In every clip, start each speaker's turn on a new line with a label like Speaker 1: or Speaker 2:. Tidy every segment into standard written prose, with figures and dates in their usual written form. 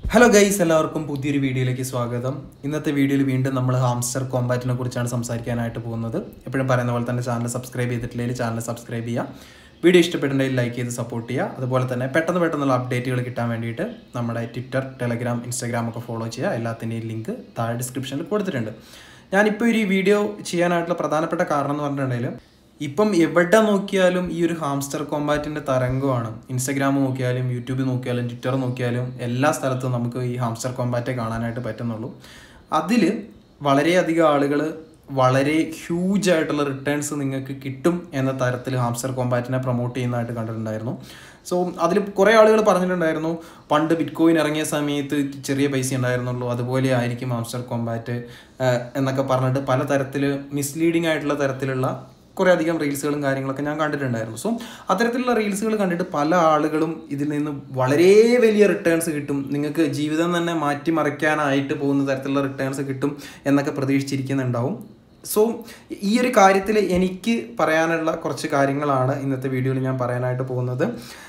Speaker 1: Hello guys, എല്ലാവർക്കും പുതിയൊരു വീഡിയോയിലേക്ക് സ്വാഗതം. ഇന്നത്തെ വീഡിയോയിൽ വീണ്ടും നമ്മൾ ഹാംസ്റ്റർ കോമ്പാറ്റിനെ കുറിച്ചാണ് സംസാരിക്കാനായിട്ട് പോകുന്നത്. എപ്പോഴും പറയുന്ന പോലെ തന്നെ ചാനൽ സബ്സ്ക്രൈബ് ചെയ്തിട്ടില്ലെങ്കിൽ ചാനൽ സബ്സ്ക്രൈബ് ചെയ്യുക. വീഡിയോ ഇഷ്ടപ്പെട്ടിട്ടുണ്ടെങ്കിൽ ലൈക്ക് ചെയ്ത് സപ്പോർട്ട് ചെയ്യുക. അതുപോലെ തന്നെ പെട്ടെന്നുള്ള അപ്ഡേറ്റുകൾ കിട്ടാൻ വേണ്ടിയിട്ട് നമ്മുടെ ട്വിറ്റർ, ടെലഗ്രാം, ഇൻസ്റ്റാഗ്രാം ഒക്കെ ഫോളോ ചെയ്യുക. എല്ലാത്തിൻ്റെയും ലിങ്ക് താഴെ ഡിസ്ക്രിപ്ഷനിൽ കൊടുത്തിട്ടുണ്ട്. ഞാനിപ്പോൾ ഒരു വീഡിയോ ചെയ്യാനായിട്ടുള്ള പ്രധാനപ്പെട്ട കാരണം എന്ന് പറഞ്ഞിട്ടുണ്ടെങ്കിൽ ഇപ്പം എവിടെ നോക്കിയാലും ഈ ഒരു ഹാംസ്റ്റർ കോമ്പാറ്റിൻ്റെ തരംഗമാണ്. ഇൻസ്റ്റഗ്രാം നോക്കിയാലും യൂട്യൂബ് നോക്കിയാലും ട്വിറ്റർ നോക്കിയാലും എല്ലാ സ്ഥലത്തും നമുക്ക് ഈ ഹാംസ്റ്റർ കോമ്പാറ്റേ കാണാനായിട്ട് പറ്റുന്നുള്ളൂ. അതിൽ വളരെയധികം ആളുകൾ വളരെ ഹ്യൂജ് ആയിട്ടുള്ള റിട്ടേൺസ് നിങ്ങൾക്ക് കിട്ടും എന്ന തരത്തിൽ ഹാംസ്റ്റർ കോമ്പാറ്റിനെ പ്രൊമോട്ട് ചെയ്യുന്നതായിട്ട് കണ്ടിട്ടുണ്ടായിരുന്നു. സോ അതിൽ കുറേ ആളുകൾ പറഞ്ഞിട്ടുണ്ടായിരുന്നു, പണ്ട് ബിറ്റ്കോയിൻ ഇറങ്ങിയ സമയത്ത് ചെറിയ പൈസ ഉണ്ടായിരുന്നുള്ളൂ, അതുപോലെ ആയിരിക്കും ഹാംസ്റ്റർ കോമ്പാറ്റ് എന്നൊക്കെ പറഞ്ഞിട്ട് പല തരത്തിൽ മിസ്ലീഡിങ് ആയിട്ടുള്ള തരത്തിലുള്ള കുറേ അധികം റീൽസുകളും കാര്യങ്ങളൊക്കെ ഞാൻ കണ്ടിട്ടുണ്ടായിരുന്നു. സോ അത്തരത്തിലുള്ള റീൽസുകൾ കണ്ടിട്ട് പല ആളുകളും ഇതിൽ നിന്ന് വളരെ വലിയ റിട്ടേൺസ് കിട്ടും, നിങ്ങൾക്ക് ജീവിതം തന്നെ മാറ്റിമറിക്കാനായിട്ട് പോകുന്ന തരത്തിലുള്ള റിട്ടേൺസ് കിട്ടും എന്നൊക്കെ പ്രതീക്ഷിച്ചിരിക്കുന്നുണ്ടാവും. സോ ഈ ഒരു കാര്യത്തിൽ എനിക്ക് പറയാനുള്ള കുറച്ച് കാര്യങ്ങളാണ് ഇന്നത്തെ വീഡിയോയിൽ ഞാൻ പറയാനായിട്ട് പോകുന്നത്.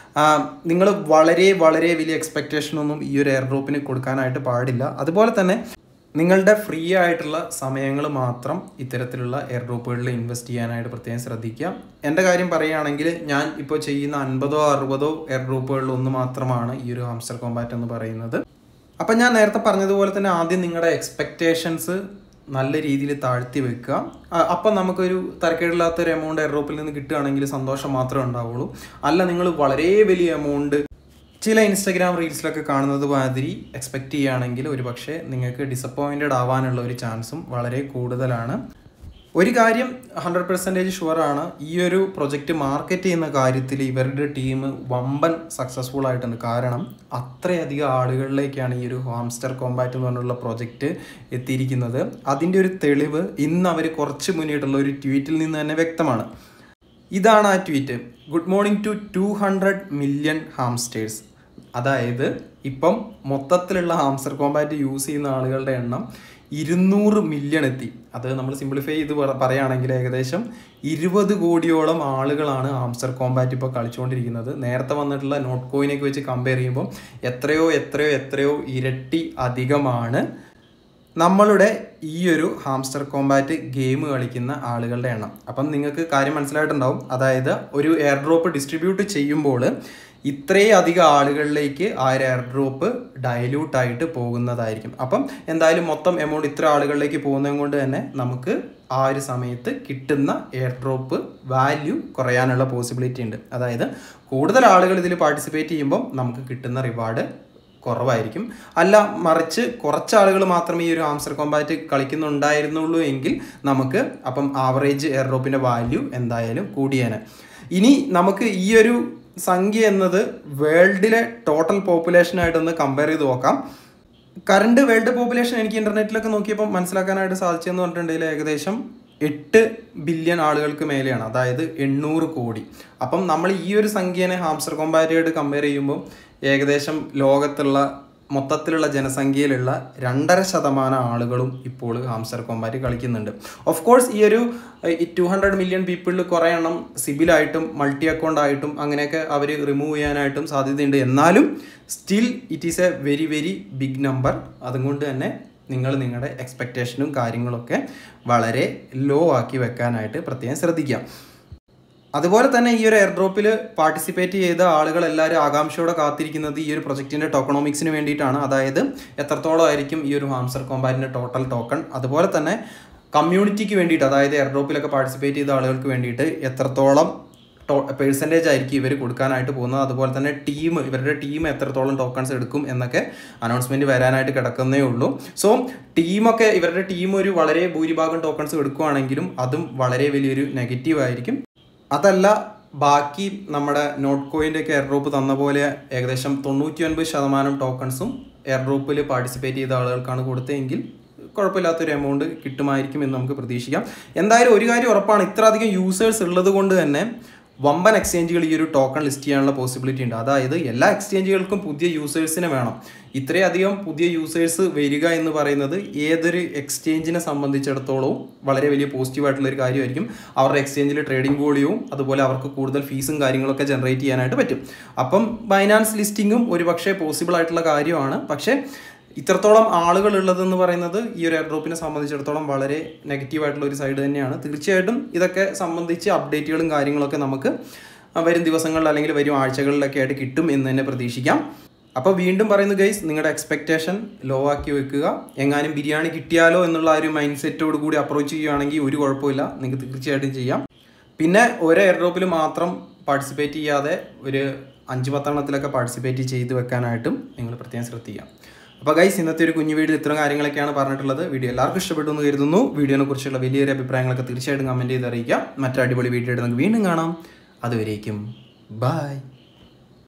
Speaker 1: നിങ്ങൾ വളരെ വലിയ എക്സ്പെക്റ്റേഷനൊന്നും ഈ ഒരു എയർ ഡ്രോപ്പിന് കൊടുക്കാനായിട്ട് പാടില്ല. അതുപോലെ തന്നെ നിങ്ങളുടെ ഫ്രീ ആയിട്ടുള്ള സമയങ്ങൾ മാത്രം ഇത്തരത്തിലുള്ള എയർ ഡ്രോപ്പുകളിൽ ഇൻവെസ്റ്റ് ചെയ്യാനായിട്ട് പ്രത്യേകം ശ്രദ്ധിക്കുക. എൻ്റെ കാര്യം പറയുകയാണെങ്കിൽ ഞാൻ ഇപ്പോൾ ചെയ്യുന്ന 50-60 എയർ ഡ്രോപ്പുകളിൽ ഒന്ന് മാത്രമാണ് ഈ ഒരു ഹാംസ്റ്റർ കോമ്പാറ്റ് എന്ന് പറയുന്നത്. അപ്പം ഞാൻ നേരത്തെ പറഞ്ഞതുപോലെ തന്നെ ആദ്യം നിങ്ങളുടെ എക്സ്പെക്റ്റേഷൻസ് നല്ല രീതിയിൽ താഴ്ത്തി വെക്കുക. അപ്പം നമുക്കൊരു തരക്കേടില്ലാത്തൊരു എമൗണ്ട് എയർ ഡ്രോപ്പിൽ നിന്ന് കിട്ടുകയാണെങ്കിൽ സന്തോഷം മാത്രമേ ഉണ്ടാവുള്ളൂ. അല്ല, നിങ്ങൾ വളരെ വലിയ എമൗണ്ട് ചില ഇൻസ്റ്റഗ്രാം റീൽസിലൊക്കെ കാണുന്നത് മാതിരി എക്സ്പെക്റ്റ് ചെയ്യുകയാണെങ്കിൽ ഒരു പക്ഷേ നിങ്ങൾക്ക് ഡിസപ്പോയിൻറ്റഡ് ആവാനുള്ള ഒരു ചാൻസും വളരെ കൂടുതലാണ്. ഒരു കാര്യം 100% ഷുവറാണ്, ഈ ഒരു പ്രൊജക്റ്റ് മാർക്കറ്റ് ചെയ്യുന്ന കാര്യത്തിൽ ഇവരുടെ ടീം വമ്പൻ സക്സസ്ഫുൾ ആയിട്ടുണ്ട്. കാരണം അത്രയധികം ആളുകളിലേക്കാണ് ഈ ഒരു ഹാംസ്റ്റർ കോമ്പാറ്റ് എന്ന് പറഞ്ഞുള്ള പ്രൊജക്റ്റ് എത്തിയിരിക്കുന്നത്. അതിൻ്റെ ഒരു തെളിവ് ഇന്ന് അവർ കുറച്ച് മുന്നിട്ടുള്ള ഒരു ട്വീറ്റിൽ നിന്ന് തന്നെ വ്യക്തമാണ്. ഇതാണ് ആ tweet: good morning to 200 million hamsters. അതായത് ഇപ്പം മൊത്തത്തിലുള്ള ഹാംസ്റ്റർ കോമ്പാറ്റ് യൂസ് ചെയ്യുന്ന ആളുകളുടെ എണ്ണം 200 മില്യൺ എത്തി. അത് നമ്മൾ സിംപ്ലിഫൈ ചെയ്ത് പറയുകയാണെങ്കിൽ ഏകദേശം 20 കോടിയോളം ആളുകളാണ് ഹാംസ്റ്റർ കോമ്പാറ്റ് ഇപ്പോൾ കളിച്ചുകൊണ്ടിരിക്കുന്നത്. നേരത്തെ വന്നിട്ടുള്ള നോട്ട് കോയിനൊക്കെ വെച്ച് കമ്പയർ ചെയ്യുമ്പോൾ എത്രയോ ഇരട്ടി അധികമാണ് നമ്മളുടെ ഈ ഒരു ഹാംസ്റ്റർ കോമ്പാറ്റ് ഗെയിം കളിക്കുന്ന ആളുകളുടെ എണ്ണം. അപ്പം നിങ്ങൾക്ക് കാര്യം മനസ്സിലായിട്ടുണ്ടാവും. അതായത് ഒരു എയർ ഡ്രോപ്പ് ഡിസ്ട്രിബ്യൂട്ട് ചെയ്യുമ്പോൾ ഇത്രയും അധികം ആളുകളിലേക്ക് ആ ഒരു എയർ ഡ്രോപ്പ് ഡൈല്യൂട്ടായിട്ട് പോകുന്നതായിരിക്കും. അപ്പം എന്തായാലും മൊത്തം എമൗണ്ട് ഇത്ര ആളുകളിലേക്ക് പോകുന്നത് കൊണ്ട് തന്നെ നമുക്ക് ആ ഒരു സമയത്ത് കിട്ടുന്ന എയർ ഡ്രോപ്പ് വാല്യൂ കുറയാനുള്ള പോസിബിലിറ്റി ഉണ്ട്. അതായത് കൂടുതൽ ആളുകൾ ഇതിൽ പാർട്ടിസിപ്പേറ്റ് ചെയ്യുമ്പം നമുക്ക് കിട്ടുന്ന റിവാർഡ് കുറവായിരിക്കും. അല്ല, മറിച്ച് കുറച്ച് ആളുകൾ മാത്രമേ ഈ ഒരു ഹാംസ്റ്റർ കോമ്പാറ്റ് കളിക്കുന്നുണ്ടായിരുന്നുള്ളൂ എങ്കിൽ നമുക്ക് അപ്പം ആവറേജ് എയർ ഡ്രോപ്പിൻ്റെ വാല്യൂ എന്തായാലും കൂടിയേനെ. ഇനി നമുക്ക് ഈ ഒരു സംഖ്യ എന്നത് വേൾഡിലെ ടോട്ടൽ പോപ്പുലേഷനായിട്ടൊന്ന് കമ്പയർ ചെയ്ത് നോക്കാം. കറണ്ട് വേൾഡ് പോപ്പുലേഷൻ എനിക്ക് ഇൻ്റർനെറ്റിലൊക്കെ നോക്കിയപ്പോൾ മനസ്സിലാക്കാനായിട്ട് സാധിച്ചതെന്ന് പറഞ്ഞിട്ടുണ്ടെങ്കിൽ ഏകദേശം 8 ബില്യൺ ആളുകൾക്ക് മേലെയാണ്, അതായത് 800 കോടി. അപ്പം നമ്മൾ ഈ ഒരു സംഖ്യനെ ഹാംസ്റ്റർ കോമ്പാറ്റുമായിട്ട് കമ്പയർ ചെയ്യുമ്പോൾ ഏകദേശം ലോകത്തുള്ള മൊത്തത്തിലുള്ള ജനസംഖ്യയിലുള്ള 2.5% ആളുകളും ഇപ്പോൾ ഹാംസ്റ്റർ കോമ്പാറ്റ് കളിക്കുന്നുണ്ട്. ഓഫ് കോഴ്സ് ഈ ഒരു 200 മില്യൺ പീപ്പിളിൽ കുറേ എണ്ണം സിബിലായിട്ടും മൾട്ടി അക്കൗണ്ട് ആയിട്ടും അങ്ങനെയൊക്കെ അവർ റിമൂവ് ചെയ്യാനായിട്ടും സാധ്യതയുണ്ട്. എന്നാലും still it is a very big number. അതുകൊണ്ട് തന്നെ നിങ്ങൾ നിങ്ങളുടെ എക്സ്പെക്റ്റേഷനും കാര്യങ്ങളൊക്കെ വളരെ ലോ ആക്കി വെക്കാനായിട്ട് പ്രത്യേകം ശ്രദ്ധിക്കാം. അതുപോലെ തന്നെ ഈ ഒരു എയർ ഡ്രോപ്പിൽ പാർട്ടിസിപ്പേറ്റ് ചെയ്ത ആളുകൾ എല്ലാവരും ആകാംക്ഷയോടെ കാത്തിരിക്കുന്നത് ഈ ഒരു പ്രൊജക്റ്റിൻ്റെ ടോക്കണോമിക്സിന് വേണ്ടിയിട്ടാണ്. അതായത് എത്രത്തോളം ആയിരിക്കും ഈ ഒരു ഹാംസ്റ്റർ കോമ്പാറ്റിൻ്റെ ടോട്ടൽ ടോക്കൺ, അതുപോലെ തന്നെ കമ്മ്യൂണിറ്റിക്ക് വേണ്ടിയിട്ട്, അതായത് എയർ ഡ്രോപ്പിലൊക്കെ പാർട്ടിസിപ്പേറ്റ് ചെയ്ത ആളുകൾക്ക് വേണ്ടിയിട്ട് എത്രത്തോളം പെർസെൻറ്റേജ് ആയിരിക്കും ഇവർ കൊടുക്കാനായിട്ട് പോകുന്നത്, അതുപോലെ തന്നെ ഇവരുടെ ടീം എത്രത്തോളം ടോക്കൺസ് എടുക്കും എന്നൊക്കെ അനൗൺസ്മെൻറ്റ് വരാനായിട്ട് കിടക്കുന്നേ ഉള്ളൂ. സോ ഇവരുടെ ടീം ഒരു വളരെ ഭൂരിഭാഗം ടോക്കൺസ് എടുക്കുകയാണെങ്കിലും അതും വളരെ വലിയൊരു നെഗറ്റീവ് ആയിരിക്കും. അതല്ല, ബാക്കി നമ്മുടെ നോട്ട് കോയിൻ്റെ ഒക്കെ എയർ ഡ്രോപ്പ് തന്ന പോലെ ഏകദേശം 99% ടോക്കൺസും എയർ ഡ്രോപ്പിൽ പാർട്ടിസിപ്പേറ്റ് ചെയ്ത ആളുകൾക്കാണ് കൊടുത്തതെങ്കിൽ കുഴപ്പമില്ലാത്തൊരു എമൗണ്ട് കിട്ടുമായിരിക്കും എന്ന് നമുക്ക് പ്രതീക്ഷിക്കാം. എന്തായാലും ഒരു കാര്യം ഉറപ്പാണ്, ഇത്ര അധികം യൂസേഴ്സ് ഉള്ളത് കൊണ്ട് തന്നെ വമ്പൻ എക്സ്ചേഞ്ചുകൾ ഈ ഒരു ടോക്കൺ ലിസ്റ്റ് ചെയ്യാനുള്ള പോസിബിലിറ്റി ഉണ്ട്. അതായത് എല്ലാ എക്സ്ചേഞ്ചുകൾക്കും പുതിയ യൂസേഴ്സിനെ വേണം. ഇത്രയധികം പുതിയ യൂസേഴ്സ് വരിക എന്ന് പറയുന്നത് ഏതൊരു എക്സ്ചേഞ്ചിനെ സംബന്ധിച്ചിടത്തോളവും വളരെ വലിയ പോസിറ്റീവായിട്ടുള്ളൊരു കാര്യമായിരിക്കും. അവരുടെ എക്സ്ചേഞ്ചിൽ ട്രേഡിംഗ് വോളിയവും അതുപോലെ അവർക്ക് കൂടുതൽ ഫീസും കാര്യങ്ങളൊക്കെ ജനറേറ്റ് ചെയ്യാനായിട്ട് പറ്റും. അപ്പം ബൈനാൻസ് ലിസ്റ്റിങ്ങും ഒരുപക്ഷെ പോസിബിൾ ആയിട്ടുള്ള കാര്യമാണ്. പക്ഷേ ഇത്രത്തോളം ആളുകൾ ഉള്ളതെന്ന് പറയുന്നത് ഈ ഒരു എയർ ഡ്രോപ്പിനെ സംബന്ധിച്ചിടത്തോളം വളരെ നെഗറ്റീവായിട്ടുള്ള ഒരു സൈഡ് തന്നെയാണ്. തീർച്ചയായിട്ടും ഇതൊക്കെ സംബന്ധിച്ച് അപ്ഡേറ്റുകളും കാര്യങ്ങളൊക്കെ നമുക്ക് വരും ദിവസങ്ങളിൽ അല്ലെങ്കിൽ വരും ആഴ്ചകളിലൊക്കെ ആയിട്ട് കിട്ടും എന്ന് തന്നെ പ്രതീക്ഷിക്കാം. അപ്പോൾ വീണ്ടും പറയുന്നു ഗൈസ്, നിങ്ങളുടെ എക്സ്പെക്റ്റേഷൻ ലോ ആക്കി വെക്കുക. എങ്ങാനും ബിരിയാണി കിട്ടിയാലോ എന്നുള്ള ഒരു മൈൻഡ് സെറ്റോട് കൂടി അപ്രോച്ച് ചെയ്യുകയാണെങ്കിൽ ഒരു കുഴപ്പമില്ല, നിങ്ങൾക്ക് തീർച്ചയായിട്ടും ചെയ്യാം. പിന്നെ ഒരു എയർ ഡ്രോപ്പിൽ മാത്രം പാർട്ടിസിപ്പേറ്റ് ചെയ്യാതെ ഒരു 5-10 എണ്ണത്തിലൊക്കെ പാർട്ടിസിപ്പേറ്റ് ചെയ്ത് വെക്കാനായിട്ടും നിങ്ങൾ പ്രത്യേകം ശ്രദ്ധിക്കുക. അപ്പോൾ ഗൈസ്, ഇന്നത്തെ ഒരു കുഞ്ഞു വീഡിയോ ഇത്തരം കാര്യങ്ങളൊക്കെയാണ് പറഞ്ഞിട്ടുള്ളത്. വീഡിയോ എല്ലാവർക്കും ഇഷ്ടപ്പെട്ടു എന്ന് കരുതുന്നു. വീഡിയോനെ കുറിച്ചുള്ള വലിയൊരു അഭിപ്രായങ്ങളൊക്കെ തീർച്ചയായിട്ടും കമൻറ്റ് ചെയ്ത് അറിയിക്കാം. മറ്റൊരു അടിപൊളി വീഡിയോ ആയിട്ട് നമുക്ക് വീണ്ടും കാണാം. അതുവരേക്കും ബൈ.